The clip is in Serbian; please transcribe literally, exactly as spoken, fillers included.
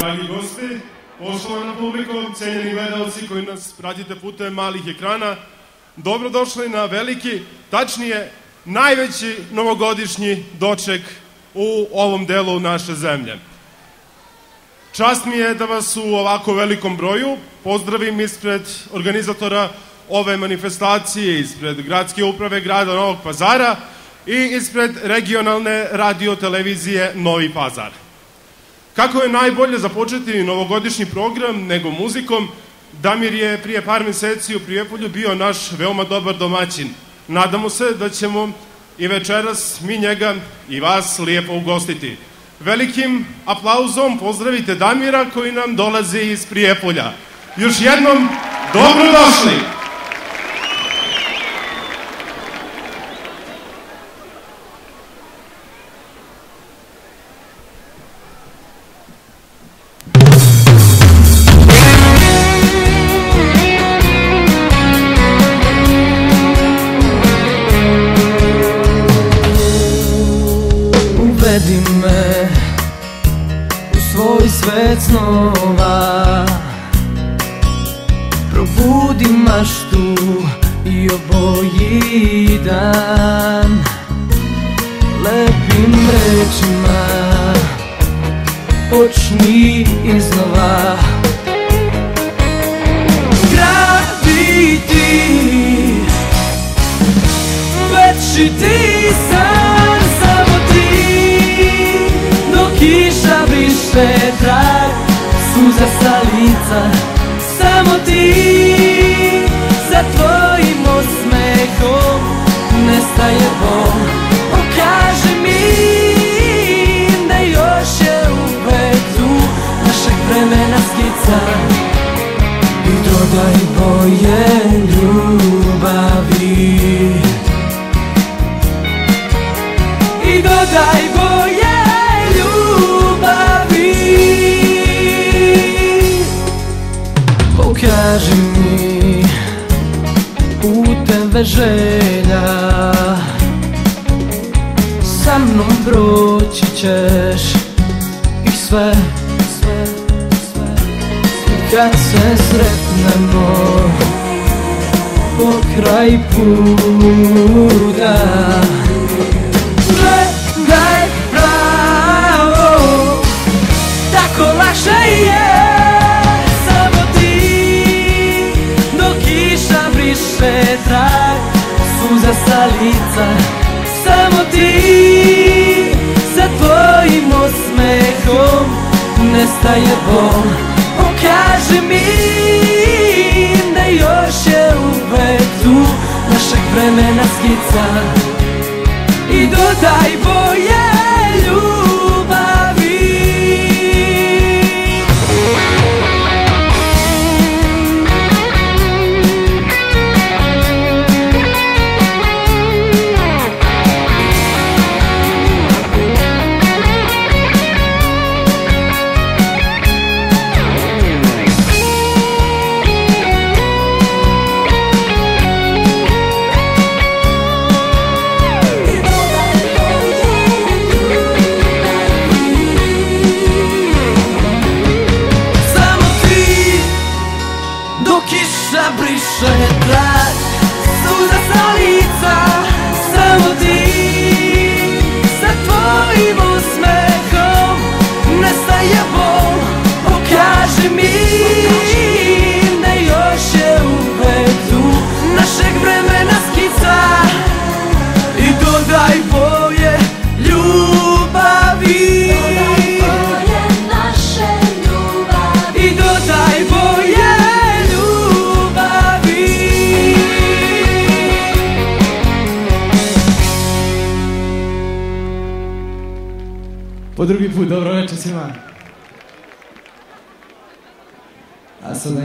Dragi gosti, poštovana publiko, cenjeni gledalci koji nas pratite putem malih ekrana, dobrodošli na veliki, tačnije najveći novogodišnji doček u ovom delu naše zemlje. Čast mi je da vas u ovako velikom broju pozdravim ispred organizatora ove manifestacije, ispred Gradske uprave grada Novog Pazara i ispred regionalne radio-televizije Novi Pazar. Kako je najbolje započeti novogodišnji program nego muzikom, Damir je prije par meseci u Prijepolju bio naš veoma dobar domaćin. Nadamo se da ćemo i večeras mi njega i vas lijepo ugostiti. Velikim aplauzom pozdravite Damira koji nam dolazi iz Prijepolja. Još jednom, dobrodošli! Uvedi me u svoj svet snova, probudi maštu i oboji dan lepim rečima, počni iznova graditi večiti san, samo ti. Kiša briše trag, suza sa lica, samo ti. Za tvojim osmehom nestaje bol. Pokaži mi da još je uvek tu našeg vremena skica. I dodaj boje ljubavi, i dodaj boje. Pokaži mi puteve želja, sa mnom proći ćeš ih sve. Kad se sretnemo pokraj puta, gledaj pravo, tako lakše je. Trag, suza sa lica, samo ti. Za tvojim osmehom nestaje bol. Pokaži mi da još je uvek tu našeg vremena skica. I dodaj boje ljubavi. Kiša briše trag, suza sa lica, samo ti. Sa tvojim osmehom nestaje bol. Pokaži mi da još je uvek tu našeg vremena skica. I dodaj boje ljubavi, i dodaj boje. Po drugi put, dobro večer svima. A sada